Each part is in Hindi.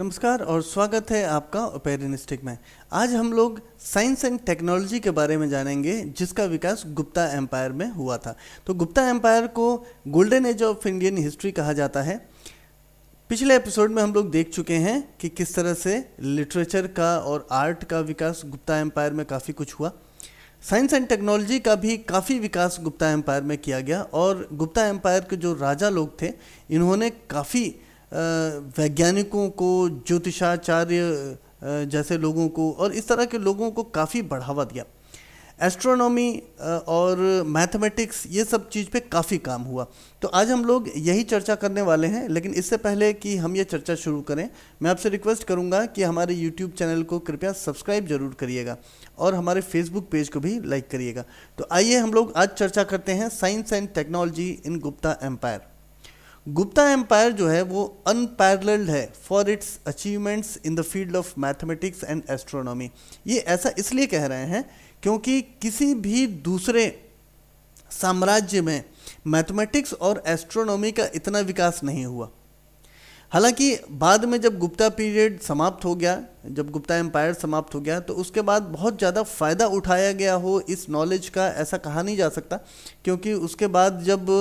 नमस्कार और स्वागत है आपका ओपेरिनिस्टिक में। आज हम लोग साइंस एंड टेक्नोलॉजी के बारे में जानेंगे जिसका विकास गुप्ता एम्पायर में हुआ था। तो गुप्ता एम्पायर को golden age of Indian history कहा जाता है। पिछले एपिसोड में हम लोग देख चुके हैं कि किस तरह से लिटरेचर का और आर्ट का विकास गुप्ता एम्पायर में काफ़ी कुछ हुआ। साइंस एंड टेक्नोलॉजी का भी काफ़ी विकास गुप्ता एम्पायर में किया गया और गुप्ता एम्पायर के जो राजा लोग थे इन्होंने काफ़ी वैज्ञानिकों को, ज्योतिषाचार्य जैसे लोगों को और इस तरह के लोगों को काफ़ी बढ़ावा दिया। एस्ट्रोनॉमी और मैथमेटिक्स ये सब चीज़ पे काफ़ी काम हुआ। तो आज हम लोग यही चर्चा करने वाले हैं, लेकिन इससे पहले कि हम ये चर्चा शुरू करें मैं आपसे रिक्वेस्ट करूंगा कि हमारे यूट्यूब चैनल को कृपया सब्सक्राइब जरूर करिएगा और हमारे फेसबुक पेज को भी लाइक करिएगा। तो आइए हम लोग आज चर्चा करते हैं science and technology in Gupta empire. Gupta empire जो है वो अनपैरेलल्ड है for its achievements in the field of mathematics and astronomy. ये ऐसा इसलिए कह रहे हैं क्योंकि किसी भी दूसरे साम्राज्य में मैथमेटिक्स और एस्ट्रोनॉमी का इतना विकास नहीं हुआ। हालांकि बाद में जब गुप्ता पीरियड समाप्त हो गया, जब गुप्ता एम्पायर समाप्त हो गया, तो उसके बाद बहुत ज़्यादा फ़ायदा उठाया गया हो इस नॉलेज का ऐसा कहा नहीं जा सकता, क्योंकि उसके बाद जब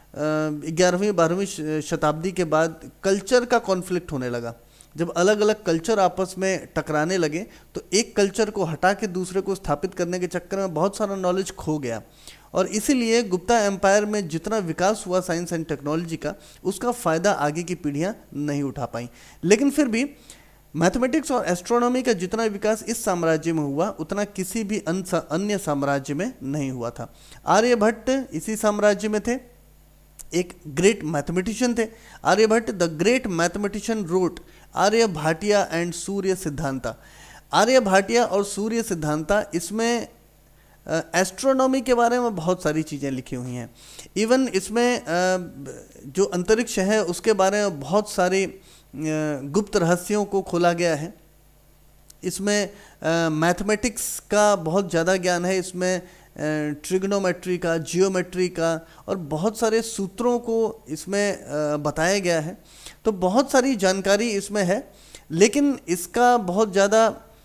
11वीं-12वीं शताब्दी के बाद कल्चर का कॉन्फ्लिक्ट होने लगा। जब अलग अलग कल्चर आपस में टकराने लगे तो एक कल्चर को हटा के दूसरे को स्थापित करने के चक्कर में बहुत सारा नॉलेज खो गया और इसीलिए गुप्ता एम्पायर में जितना विकास हुआ साइंस एंड टेक्नोलॉजी का, उसका फ़ायदा आगे की पीढ़ियां नहीं उठा पाई। लेकिन फिर भी मैथमेटिक्स और एस्ट्रोनॉमी का जितना विकास इस साम्राज्य में हुआ उतना किसी भी अन्य साम्राज्य में नहीं हुआ था। आर्यभट्ट इसी साम्राज्य में थे, एक ग्रेट मैथमेटिशियन थे। Aryabhatta the great mathematician wrote Aryabhatiya and Surya Siddhanta. Aryabhatiya और सूर्य सिद्धांता, इसमें एस्ट्रोनॉमी के बारे में बहुत सारी चीज़ें लिखी हुई हैं। इवन इसमें जो अंतरिक्ष है उसके बारे में बहुत सारे गुप्त रहस्यों को खोला गया है। इसमें मैथमेटिक्स का बहुत ज़्यादा ज्ञान है, इसमें ट्रिग्नोमेट्री का, जियोमेट्री का और बहुत सारे सूत्रों को इसमें बताया गया है। तो बहुत सारी जानकारी इसमें है, लेकिन इसका बहुत ज़्यादा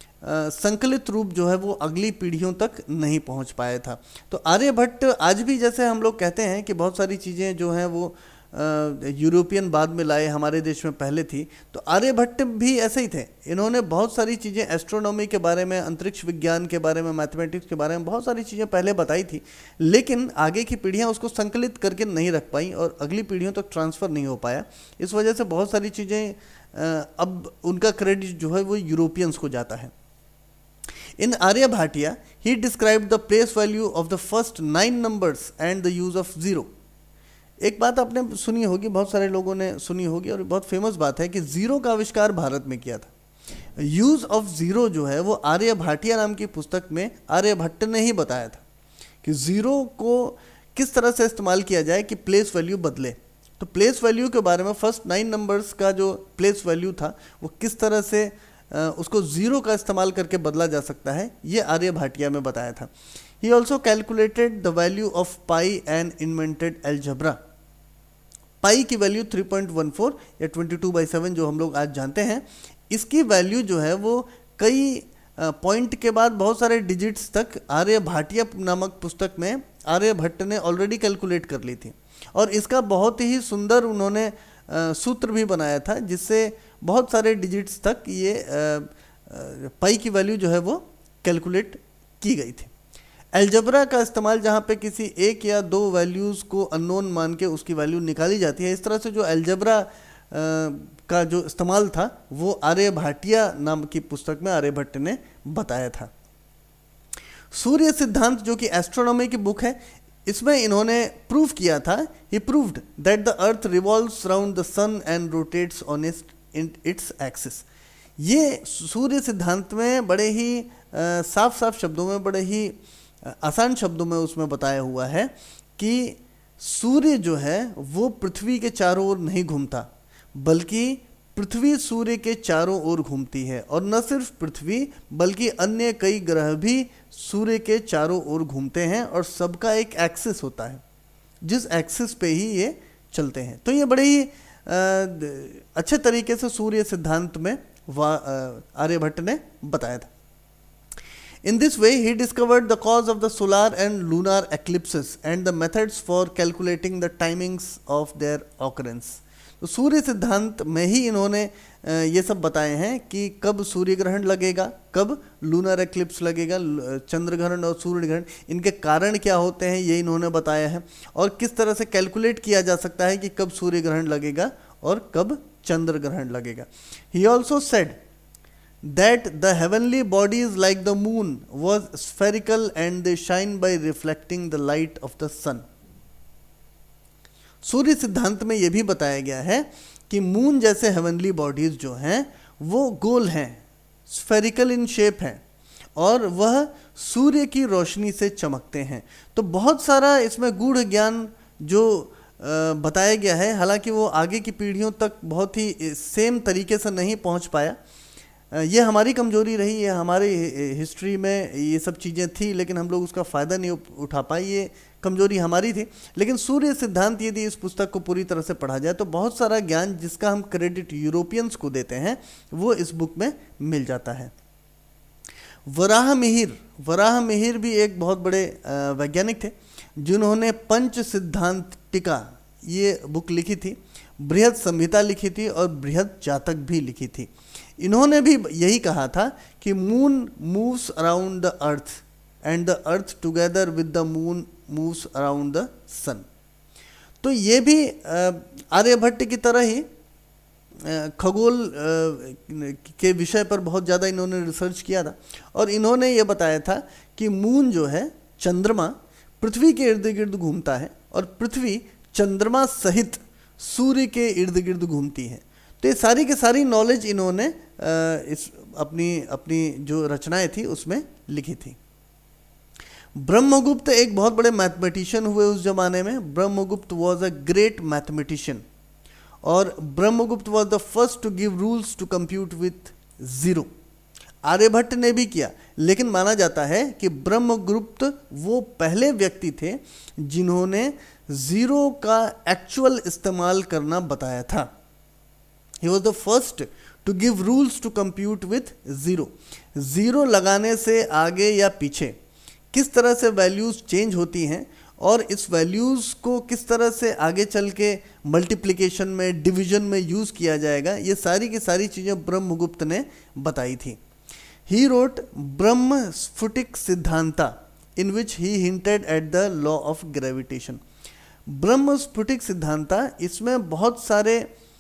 संकलित रूप जो है वो अगली पीढ़ियों तक नहीं पहुंच पाया था। तो आर्यभट्ट आज भी, जैसे हम लोग कहते हैं कि बहुत सारी चीज़ें जो हैं वो यूरोपियन बाद में लाए, हमारे देश में पहले थी, तो आर्यभट्ट भी ऐसे ही थे। इन्होंने बहुत सारी चीज़ें एस्ट्रोनॉमी के बारे में, अंतरिक्ष विज्ञान के बारे में, मैथमेटिक्स के बारे में बहुत सारी चीज़ें पहले बताई थी, लेकिन आगे की पीढ़ियां उसको संकलित करके नहीं रख पाई और अगली पीढ़ियों तक ट्रांसफ़र नहीं हो पाया। इस वजह से बहुत सारी चीज़ें अब उनका क्रेडिट जो है वो यूरोपियंस को जाता है। In Aryabhatiya, he described the place value of the first 9 numbers and the use of zero. एक बात आपने सुनी होगी, बहुत सारे लोगों ने सुनी होगी और बहुत फेमस बात है कि ज़ीरो का आविष्कार भारत में किया था। यूज़ ऑफ ज़ीरो जो है वो आर्यभाटिया नाम की पुस्तक में आर्यभट्ट ने ही बताया था कि ज़ीरो को किस तरह से इस्तेमाल किया जाए कि प्लेस वैल्यू बदले। तो प्लेस वैल्यू के बारे में फर्स्ट 9 नंबर्स का जो प्लेस वैल्यू था वो किस तरह से उसको ज़ीरो का इस्तेमाल करके बदला जा सकता है, ये आर्यभाटिया में बताया था। He also calculated the value of pi and invented algebra. Pi की वैल्यू 3.14 या 22/7 जो हम लोग आज जानते हैं, इसकी वैल्यू जो है वो कई पॉइंट के बाद बहुत सारे डिजिट्स तक आर्यभाटिया नामक पुस्तक में आर्यभट्ट ने ऑलरेडी कैलकुलेट कर ली थी और इसका बहुत ही सुंदर उन्होंने सूत्र भी बनाया था जिससे बहुत सारे डिजिट्स तक ये पाई की वैल्यू जो है वो कैलकुलेट की गई थी। एल्जेब्रा का इस्तेमाल जहाँ पे किसी एक या दो वैल्यूज़ को अननोन मान के उसकी वैल्यू निकाली जाती है, इस तरह से जो एल्जेब्रा का जो इस्तेमाल था वो आर्यभाटिया नाम की पुस्तक में आर्यभट्ट ने बताया था। सूर्य सिद्धांत जो कि एस्ट्रोनॉमी की बुक है, इसमें इन्होंने प्रूव किया था, he proved that the earth revolves around the sun and rotates on its axis. ये सूर्य सिद्धांत में बड़े ही साफ साफ शब्दों में, बड़े ही आसान शब्दों में उसमें बताया हुआ है कि सूर्य जो है वो पृथ्वी के चारों ओर नहीं घूमता, बल्कि पृथ्वी सूर्य के चारों ओर घूमती है और न सिर्फ पृथ्वी बल्कि अन्य कई ग्रह भी सूर्य के चारों ओर घूमते हैं और सबका एक एक्सिस होता है जिस एक्सिस पे ही ये चलते हैं। तो ये बड़े ही अच्छे तरीके से सूर्य सिद्धांत में आर्यभट्ट ने बताया था। In this way, he discovered the cause of the solar and lunar eclipses and the methods for calculating the timings of their occurrence. तो सूर्य सिद्धांत में ही इन्होंने ये सब बताए हैं कि कब सूर्य ग्रहण लगेगा, कब लूनर एक्लिप्स लगेगा, चंद्र ग्रहण और सूर्य ग्रहण, इनके कारण क्या होते हैं ये इन्होंने बताया है, और किस तरह से कैलकुलेट किया जा सकता है कि कब सूर्य ग्रहण लगेगा और कब चंद्र ग्रहण लगेगा। He also said that the heavenly bodies like the moon was spherical and they shine by reflecting the light of the sun. सूर्य सिद्धांत में यह भी बताया गया है कि मून जैसे हेवनली बॉडीज जो हैं वो गोल हैं, स्फेरिकल इन शेप हैं, और वह सूर्य की रोशनी से चमकते हैं। तो बहुत सारा इसमें गूढ़ ज्ञान जो बताया गया है, हालांकि वो आगे की पीढ़ियों तक बहुत ही सेम तरीके से नहीं पहुंच पाया। ये हमारी कमजोरी रही है, हमारी हिस्ट्री में ये सब चीज़ें थी लेकिन हम लोग उसका फ़ायदा नहीं उठा पाए, ये कमजोरी हमारी थी। लेकिन सूर्य सिद्धांत यदि इस पुस्तक को पूरी तरह से पढ़ा जाए तो बहुत सारा ज्ञान जिसका हम क्रेडिट यूरोपियंस को देते हैं वो इस बुक में मिल जाता है। वराह मिहिर भी एक बहुत बड़े वैज्ञानिक थे जिन्होंने पंच सिद्धांत टीका ये बुक लिखी थी, बृहद संहिता लिखी थी और बृहद जातक भी लिखी थी। इन्होंने भी यही कहा था कि moon moves around the earth and the earth together with the moon moves around the sun. तो ये भी आर्यभट्ट की तरह ही खगोल के विषय पर बहुत ज़्यादा इन्होंने रिसर्च किया था, और इन्होंने ये बताया था कि मून जो है चंद्रमा पृथ्वी के इर्द गिर्द घूमता है और पृथ्वी चंद्रमा सहित सूर्य के इर्द गिर्द घूमती है। तो ये सारी की सारी नॉलेज इन्होंने इस अपनी जो रचनाएं थी उसमें लिखी थी। ब्रह्मगुप्त एक बहुत बड़े मैथमेटिशियन हुए उस जमाने में। Brahmagupta was a great mathematician और Brahmagupta was the first to give rules to compute with zero. Aryabhatta ने भी किया, लेकिन माना जाता है कि ब्रह्मगुप्त वो पहले व्यक्ति थे जिन्होंने जीरो का एक्चुअल इस्तेमाल करना बताया था। He was the first to give rules to compute with zero. Zero लगाने से आगे या पीछे किस तरह से वैल्यूज़ चेंज होती हैं और इस वैल्यूज़ को किस तरह से आगे चल के मल्टीप्लिकेशन में, डिवीजन में यूज़ किया जाएगा, ये सारी की सारी चीज़ें ब्रह्मगुप्त ने बताई थी। He wrote ब्रह्मस्फुटिक Siddhanta in which he hinted at the law of gravitation. ब्रह्मस्फुटिक Siddhanta, इसमें बहुत सारे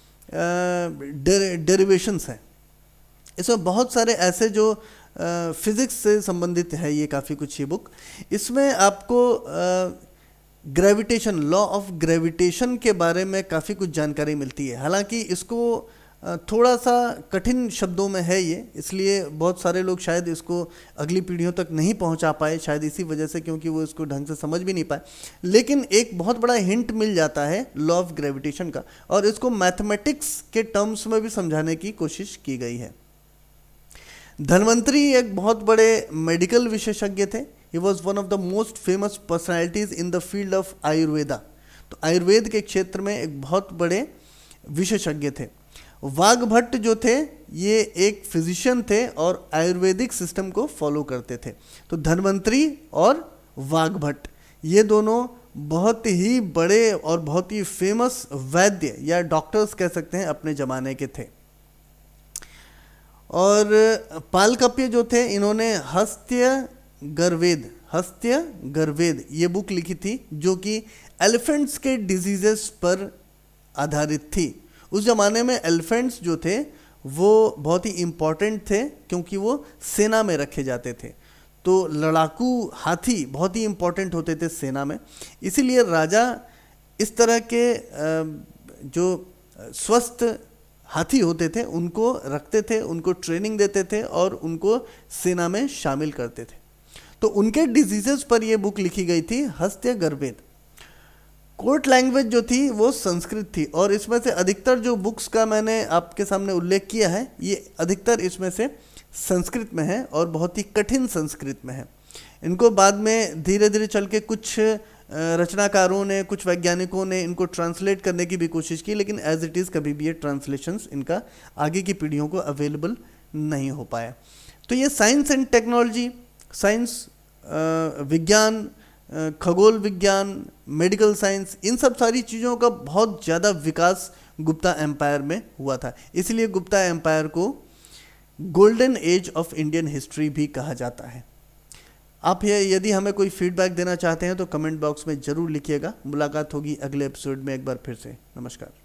डेरिवेशंस हैं, इसमें बहुत सारे ऐसे जो फिज़िक्स से संबंधित है, ये काफ़ी कुछ ये बुक। इसमें आपको ग्रेविटेशन, लॉ ऑफ ग्रेविटेशन के बारे में काफ़ी कुछ जानकारी मिलती है। हालांकि इसको थोड़ा सा कठिन शब्दों में है ये, इसलिए बहुत सारे लोग शायद इसको अगली पीढ़ियों तक नहीं पहुंचा पाए, शायद इसी वजह से, क्योंकि वो इसको ढंग से समझ भी नहीं पाए। लेकिन एक बहुत बड़ा हिंट मिल जाता है लॉ ऑफ ग्रेविटेशन का, और इसको मैथमेटिक्स के टर्म्स में भी समझाने की कोशिश की गई है। धन्वंतरी एक बहुत बड़े मेडिकल विशेषज्ञ थे। He was one of the most famous personalities in the field of Ayurveda. तो आयुर्वेद के क्षेत्र में एक बहुत बड़े विशेषज्ञ थे। वाघभट्ट जो थे ये एक फिजिशियन थे और आयुर्वेदिक सिस्टम को फॉलो करते थे। तो धन्वंतरी और वाघभट्ट ये दोनों बहुत ही बड़े और बहुत ही फेमस वैद्य या डॉक्टर्स कह सकते हैं अपने ज़माने के थे। और पालकप्य जो थे, इन्होंने हस्त्य गर्वेद ये बुक लिखी थी जो कि एलिफेंट्स के डिजीजेस पर आधारित थी। उस ज़माने में एलिफेंट्स जो थे वो बहुत ही इम्पॉर्टेंट थे क्योंकि वो सेना में रखे जाते थे। तो लड़ाकू हाथी बहुत ही इम्पॉर्टेंट होते थे सेना में, इसीलिए राजा इस तरह के जो स्वस्थ हाथी होते थे उनको रखते थे, उनको ट्रेनिंग देते थे और उनको सेना में शामिल करते थे। तो उनके डिजीजेस पर ये बुक लिखी गई थी, हस्त्य गर्वेद। कोर्ट लैंग्वेज जो थी वो संस्कृत थी, और इसमें से अधिकतर जो बुक्स का मैंने आपके सामने उल्लेख किया है ये अधिकतर इसमें से संस्कृत में है और बहुत ही कठिन संस्कृत में है। इनको बाद में धीरे धीरे चल के कुछ रचनाकारों ने, कुछ वैज्ञानिकों ने इनको ट्रांसलेट करने की भी कोशिश की, लेकिन एज इट इज़ कभी भी ये ट्रांसलेशंस इनका आगे की पीढ़ियों को अवेलेबल नहीं हो पाया। तो ये साइंस एंड टेक्नोलॉजी, साइंस, विज्ञान, खगोल विज्ञान, मेडिकल साइंस, इन सब सारी चीज़ों का बहुत ज़्यादा विकास गुप्ता एम्पायर में हुआ था। इसलिए गुप्ता एम्पायर को golden age of Indian history भी कहा जाता है। आप ये यदि हमें कोई फीडबैक देना चाहते हैं तो कमेंट बॉक्स में ज़रूर लिखिएगा। मुलाकात होगी अगले एपिसोड में एक बार फिर से। नमस्कार।